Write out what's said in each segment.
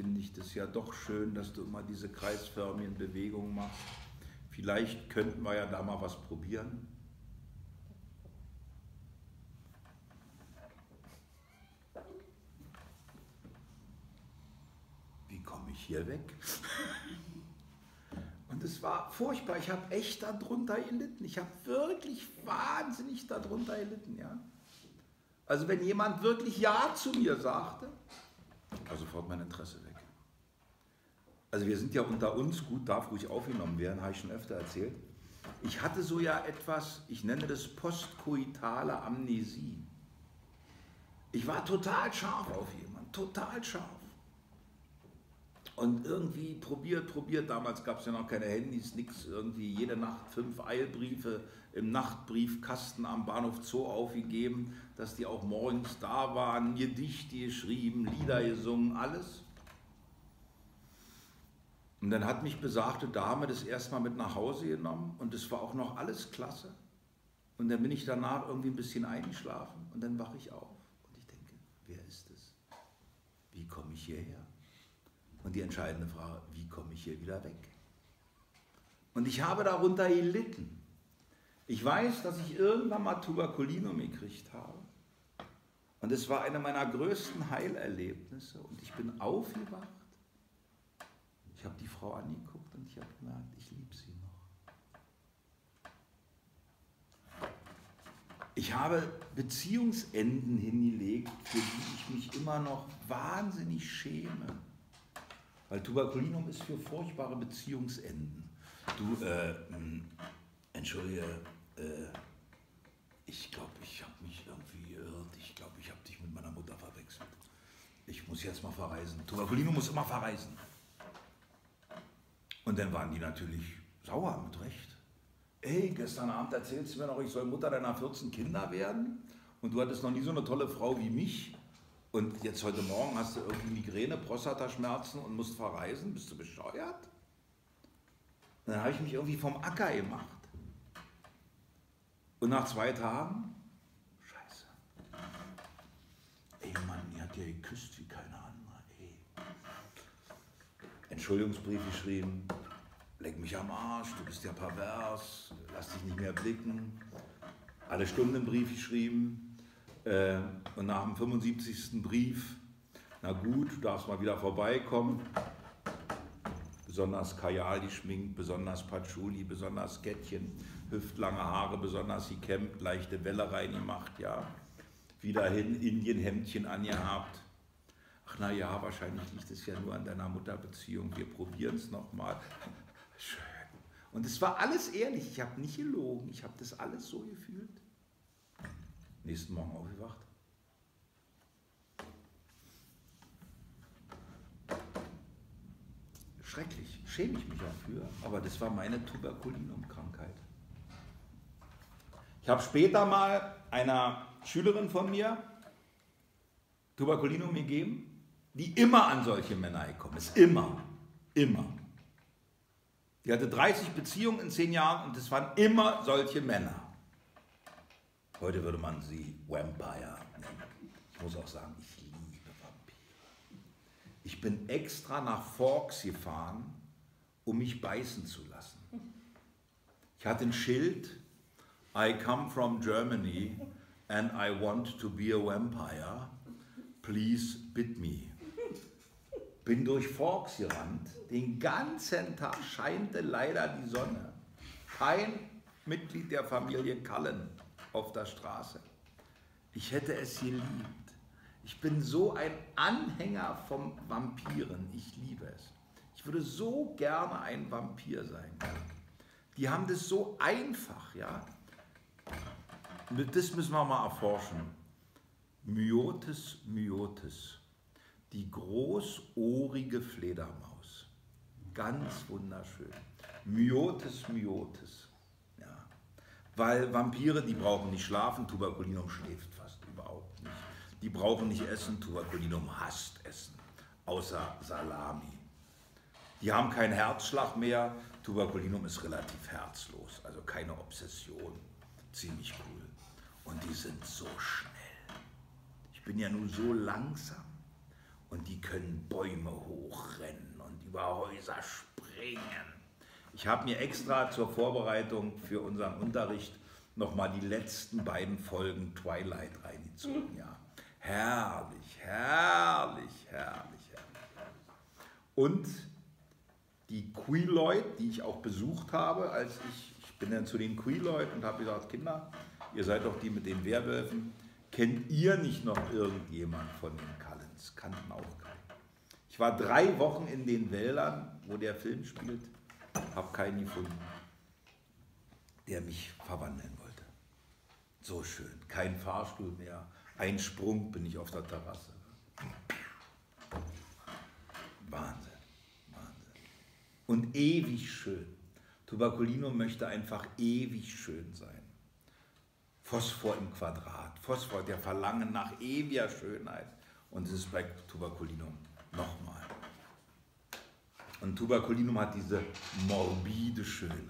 finde ich das ja doch schön, dass du immer diese kreisförmigen Bewegungen machst. Vielleicht könnten wir ja da mal was probieren. Wie komme ich hier weg? Und es war furchtbar, ich habe echt darunter gelitten. Ich habe wirklich wahnsinnig darunter gelitten, ja. Also wenn jemand wirklich Ja zu mir sagte, war sofort mein Interesse weg. Also wir sind ja unter uns, gut, darf ruhig aufgenommen werden, habe ich schon öfter erzählt. Ich hatte so ja etwas, ich nenne das postkoitale Amnesie. Ich war total scharf auf jemanden, total scharf. Und irgendwie probiert, damals gab es ja noch keine Handys, nichts, irgendwie jede Nacht 5 Eilbriefe im Nachtbriefkasten am Bahnhof Zoo aufgegeben, dass die auch morgens da waren, Gedichte geschrieben, Lieder gesungen, alles. Und dann hat mich besagte Dame das erstmal mit nach Hause genommen und es war auch noch alles klasse. Und dann bin ich danach irgendwie ein bisschen eingeschlafen und dann wache ich auf und ich denke, wer ist es? Wie komme ich hierher? Und die entscheidende Frage, wie komme ich hier wieder weg? Und ich habe darunter gelitten. Ich weiß, dass ich irgendwann mal Tuberkulinum gekriegt habe. Und es war eine meiner größten Heilerlebnisse und ich bin aufgewacht. Ich habe die Frau angeguckt und ich habe gemerkt, ich liebe sie noch. Ich habe Beziehungsenden hingelegt, für die ich mich immer noch wahnsinnig schäme. Weil Tuberkulinum ist für furchtbare Beziehungsenden. Du, entschuldige, ich glaube, ich habe mich irgendwie geirrt. Ich glaube, ich habe dich mit meiner Mutter verwechselt. Ich muss jetzt mal verreisen. Tuberkulinum muss immer verreisen. Und dann waren die natürlich sauer, mit Recht. Ey, gestern Abend erzählst du mir noch, ich soll Mutter deiner 14 Kinder werden und du hattest noch nie so eine tolle Frau wie mich und jetzt heute Morgen hast du irgendwie Migräne, Prostataschmerzen und musst verreisen, bist du bescheuert? Und dann habe ich mich irgendwie vom Acker gemacht. Und nach 2 Tagen, scheiße, ey Mann, die hat ja geküsst wie keine andere, ey. Entschuldigungsbrief geschrieben, leck mich am Arsch, du bist ja pervers, lass dich nicht mehr blicken. Alle Stunden einen Brief geschrieben und nach dem 75. Brief, na gut, du darfst mal wieder vorbeikommen. Besonders Kajal geschminkt, besonders Patchouli, besonders Kettchen, hüftlange Haare, besonders gekämmt, leichte Welle reingemacht, ja. Wieder hin, Indienhemdchen angehabt. Ach na ja, wahrscheinlich liegt es ja nur an deiner Mutterbeziehung, wir probieren es nochmal. Schön. Und es war alles ehrlich, ich habe nicht gelogen, ich habe das alles so gefühlt. Nächsten Morgen aufgewacht. Schrecklich, schäme ich mich dafür, aber das war meine Tuberkulinum-Krankheit. Ich habe später mal einer Schülerin von mir Tuberkulinum gegeben, die immer an solche Männer gekommen ist, immer. Die hatte 30 Beziehungen in 10 Jahren und es waren immer solche Männer. Heute würde man sie Vampire nennen. Ich muss auch sagen, ich liebe Vampire. Ich bin extra nach Forks gefahren, um mich beißen zu lassen. Ich hatte ein Schild, I come from Germany and I want to be a vampire. Please bit me. Bin durch Forks gerannt, den ganzen Tag scheinte leider die Sonne. Kein Mitglied der Familie Cullen auf der Straße. Ich hätte es geliebt. Ich bin so ein Anhänger von Vampiren. Ich liebe es. Ich würde so gerne ein Vampir sein. Die haben das so einfach, ja. Das müssen wir mal erforschen. Myotis myotis. Die großohrige Fledermaus. Ganz wunderschön. Myotis myotis. Ja. Weil Vampire, die brauchen nicht schlafen, Tuberkulinum schläft fast überhaupt nicht. Die brauchen nicht essen, Tuberkulinum hasst Essen. Außer Salami. Die haben keinen Herzschlag mehr, Tuberkulinum ist relativ herzlos. Also keine Obsession. Ziemlich cool. Und die sind so schnell. Ich bin ja nun so langsam. und die können Bäume hochrennen und über Häuser springen. Ich habe mir extra zur Vorbereitung für unseren Unterricht nochmal die letzten beiden Folgen Twilight reingezogen. Ja. Herrlich, herrlich, herrlich, herrlich. Und die Quiloid, die ich auch besucht habe, als ich bin dann zu den Quiloid und habe gesagt, Kinder, ihr seid doch die mit den Werwölfen, kennt ihr nicht noch irgendjemand von den Cullens? Kannten auch keinen. Ich war 3 Wochen in den Wäldern, wo der Film spielt, habe keinen gefunden, der mich verwandeln wollte. So schön, kein Fahrstuhl mehr, ein Sprung bin ich auf der Terrasse. Wahnsinn, Wahnsinn. Und ewig schön. Tuberculinum möchte einfach ewig schön sein. Phosphor im Quadrat, Phosphor, der Verlangen nach ewiger Schönheit. Und es ist bei Tuberculinum nochmal. Und Tuberculinum hat diese morbide Schönheit.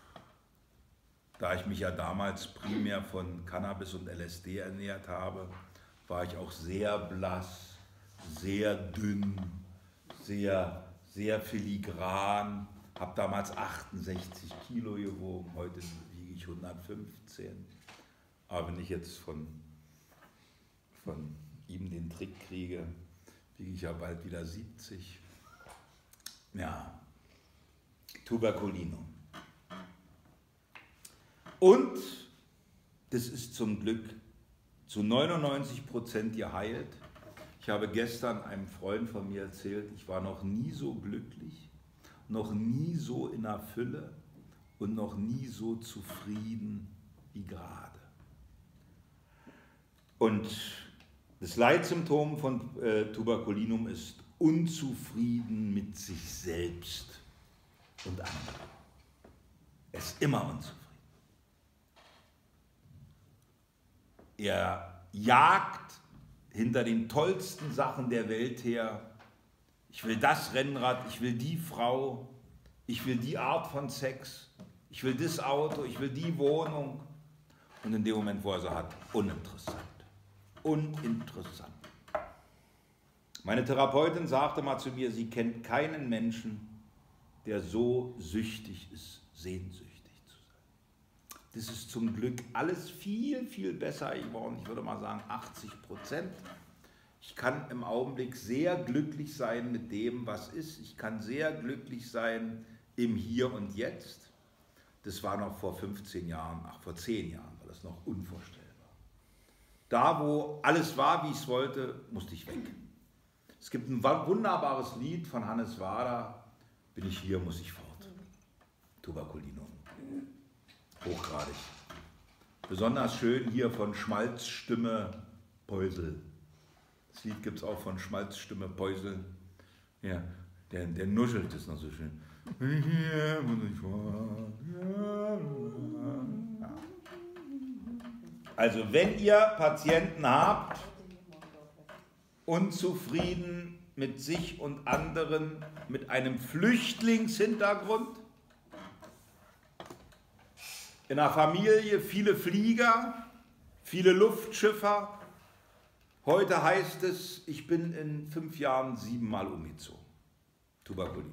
Da ich mich ja damals primär von Cannabis und LSD ernährt habe, war ich auch sehr blass, sehr dünn, sehr filigran. Habe damals 68 Kilo gewogen, heute wiege ich 115. Aber wenn ich jetzt von ihm den Trick kriege, wiege ich ja bald wieder 70. Ja, Tuberculinum. Und das ist zum Glück zu 99% geheilt. Ich habe gestern einem Freund von mir erzählt, ich war noch nie so glücklich, noch nie so in der Fülle und noch nie so zufrieden wie gerade. Und das Leitsymptom von Tuberculinum ist unzufrieden mit sich selbst und anderen. Er ist immer unzufrieden. Er jagt hinter den tollsten Sachen der Welt her. Ich will das Rennrad, ich will die Frau, ich will die Art von Sex, ich will das Auto, ich will die Wohnung. Und in dem Moment, wo er sie hat, uninteressant. Uninteressant. Meine Therapeutin sagte mal zu mir, sie kennt keinen Menschen, der so süchtig ist, sehnsüchtig zu sein. Das ist zum Glück alles viel, viel besser geworden. Ich würde mal sagen 80%. Ich kann im Augenblick sehr glücklich sein mit dem, was ist. Ich kann sehr glücklich sein im Hier und Jetzt. Das war noch vor 15 Jahren, vor 10 Jahren war das noch unvorstellbar. Da, wo alles war, wie ich es wollte, musste ich weg. Es gibt ein wunderbares Lied von Hannes Wader, bin ich hier, muss ich fort. Tuberculinum. Hochgradig. Besonders schön hier von Schmalzstimme Peusel. Das Lied gibt es auch von Schmalzstimme Peusel. Ja, der nuschelt es noch so schön. Hier muss ich fort. Ja. Also wenn ihr Patienten habt, unzufrieden mit sich und anderen, mit einem Flüchtlingshintergrund, in der Familie viele Flieger, viele Luftschiffer. Heute heißt es, ich bin in 5 Jahren 7-mal umgezogen. Tuberculinum.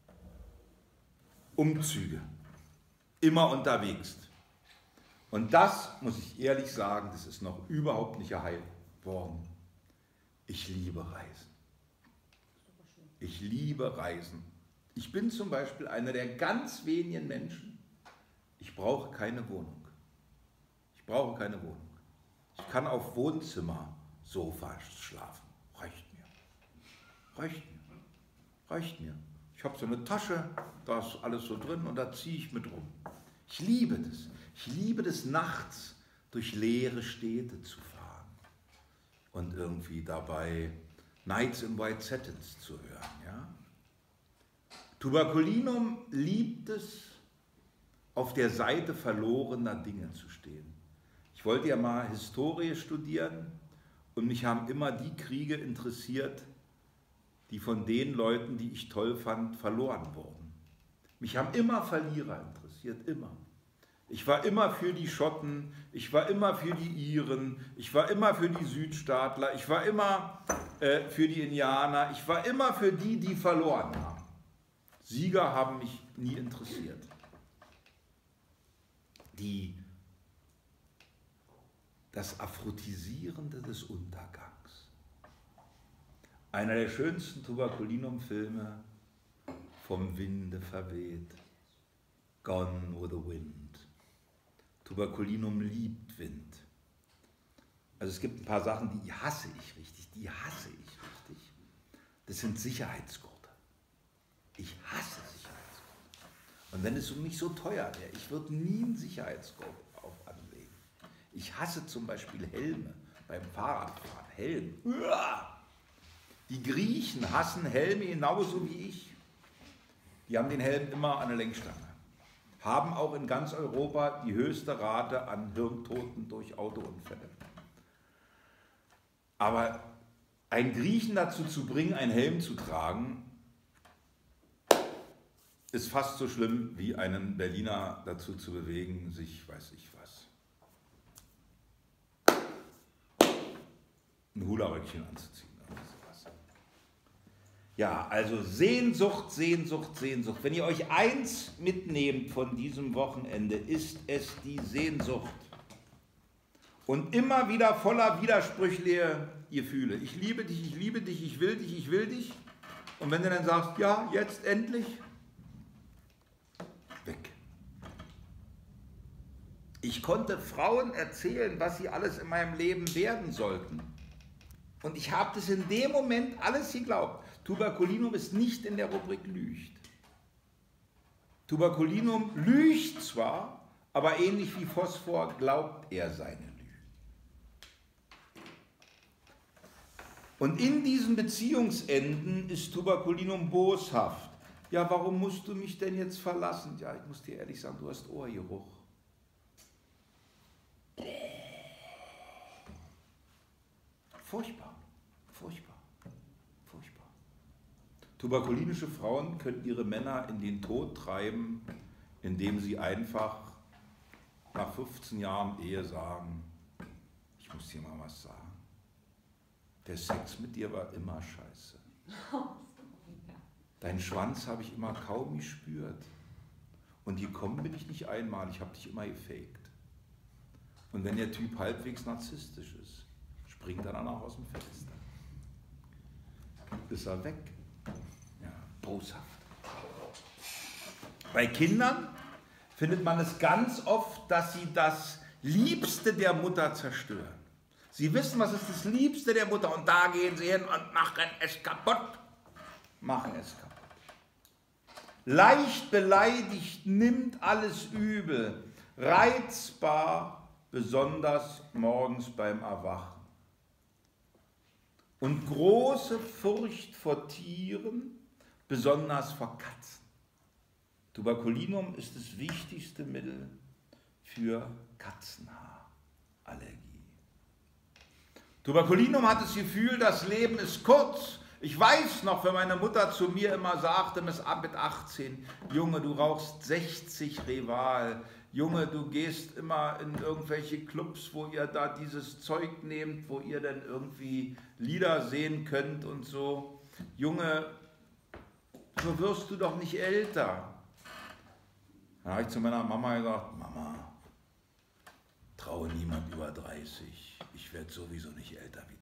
Umzüge. Immer unterwegs. Und das, muss ich ehrlich sagen, das ist noch überhaupt nicht geheilt worden. Ich liebe Reisen. Ich liebe Reisen. Ich bin zum Beispiel einer der ganz wenigen Menschen, ich brauche keine Wohnung. Ich brauche keine Wohnung. Ich kann auf Wohnzimmersofa schlafen. Reicht mir. Reicht mir. Reicht mir. Ich habe so eine Tasche, da ist alles so drin und da ziehe ich mit rum. Ich liebe das. Ich liebe das, nachts durch leere Städte zu fahren und irgendwie dabei Nights in White Satins zu hören. Ja? Tuberculinum liebt es, auf der Seite verlorener Dinge zu stehen. Ich wollte ja mal Historie studieren und mich haben immer die Kriege interessiert, die von den Leuten, die ich toll fand, verloren wurden. Mich haben immer Verlierer interessiert, immer. Ich war immer für die Schotten, ich war immer für die Iren, ich war immer für die Südstaatler, ich war immer für die Indianer. Ich war immer für die, die verloren haben. Sieger haben mich nie interessiert. Das Aphrodisierende des Untergangs. Einer der schönsten Tuberculinum-Filme, vom Winde verweht, Gone with the Wind. Tuberculinum liebt Wind. Also es gibt ein paar Sachen, die hasse ich richtig, Das sind Sicherheitsgurte. Ich hasse Sicherheitsgurte. Und wenn es nicht so teuer wäre, ich würde nie einen Sicherheitsgurt anlegen. Ich hasse zum Beispiel Helme beim Fahrradfahren. Helm. Die Griechen hassen Helme genauso wie ich. Die haben den Helm immer an der Lenkstange. Haben auch in ganz Europa die höchste Rate an Hirntoten durch Autounfälle. Aber einen Griechen dazu zu bringen, einen Helm zu tragen, ist fast so schlimm, wie einen Berliner dazu zu bewegen, sich, weiß ich was, ein Hula-Röckchen anzuziehen. Ja, also Sehnsucht, Sehnsucht, Sehnsucht. Wenn ihr euch eins mitnehmt von diesem Wochenende, ist es die Sehnsucht. Und immer wieder voller widersprüchliche Gefühle. Ich liebe dich, ich liebe dich, ich will dich, ich will dich. Und wenn du dann sagst, ja, jetzt endlich, weg. Ich konnte Frauen erzählen, was sie alles in meinem Leben werden sollten. Und ich habe das in dem Moment alles geglaubt. Tuberculinum ist nicht in der Rubrik Lügt. Tuberculinum lügt zwar, aber ähnlich wie Phosphor glaubt er seine Lügen. Und in diesen Beziehungsenden ist Tuberculinum boshaft. Ja, warum musst du mich denn jetzt verlassen? Ja, ich muss dir ehrlich sagen, du hast Ohrgeruch. Furchtbar, furchtbar, furchtbar. Tuberkulinische Frauen können ihre Männer in den Tod treiben, indem sie einfach nach 15 Jahren Ehe sagen, ich muss dir mal was sagen, der Sex mit dir war immer scheiße. Deinen Schwanz habe ich immer kaum gespürt. Und gekommen bin ich nicht einmal, ich habe dich immer gefaked. Und wenn der Typ halbwegs narzisstisch ist, springt er danach aus dem Fenster. Ist er weg. Ja, boshaft. Bei Kindern findet man es ganz oft, dass sie das Liebste der Mutter zerstören. Sie wissen, was ist das Liebste der Mutter und da gehen sie hin und machen es kaputt. Machen es kaputt. Leicht beleidigt, nimmt alles übel, reizbar, besonders morgens beim Erwachen. Und große Furcht vor Tieren, besonders vor Katzen. Tuberculinum ist das wichtigste Mittel für Katzenhaarallergie. Tuberculinum hat das Gefühl, das Leben ist kurz. Ich weiß noch, wenn meine Mutter zu mir immer sagte, mit 18, Junge, du rauchst 60 Rival. Junge, du gehst immer in irgendwelche Clubs, wo ihr da dieses Zeug nehmt, wo ihr dann irgendwie Lieder sehen könnt und so. Junge, so wirst du doch nicht älter. Dann habe ich zu meiner Mama gesagt, Mama, traue niemand über 30. Ich werde sowieso nicht älter wie